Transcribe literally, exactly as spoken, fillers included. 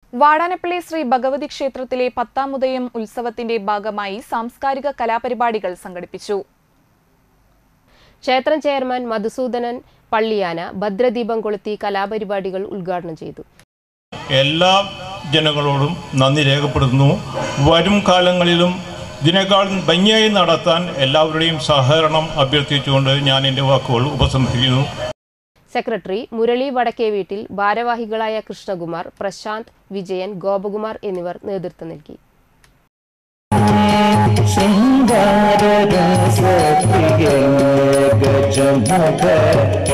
വാടാനപ്പള്ളി ശ്രീ ഭഗവതി ക്ഷേത്രത്തിലെ പത്താമുദയം ഉത്സവത്തിന്റെ ഭാഗമായി സാംസ്കാരിക കലാപരിപാടികൾ സംഘടിപ്പിച്ചു. ക്ഷേത്രം ചെയർമാൻ മധുസൂദനൻ പള്ളിയാന ഭദ്രദീപം കൊളുത്തി കലാപരിപാടികൾ ഉദ്ഘാടനം ചെയ്തു. എല്ലാ ജനങ്ങളോടും നന്ദി രേഖപ്പെടുത്തുന്നു. വരും കാലങ്ങളിലും ഇതിനേക്കാൾ ഭംഗിയായി നടത്താൻ എല്ലാവരുടെയും സഹകരണം അഭ്യർത്ഥിച്ചുകൊണ്ട് ഞാൻ എൻ്റെ വാക്കുകൾ ഉപസംഹരിക്കുന്നു. സെക്രട്ടറി മുരളി വടക്കേ വീട്ടിൽ, ഭാരവാഹികളായ കൃഷ്ണകുമാർ, പ്രശാന്ത്, വിജയൻ, ഗോപകുമാർ എന്നിവർ നേതൃത്വം നൽകി. ശൃംഗാര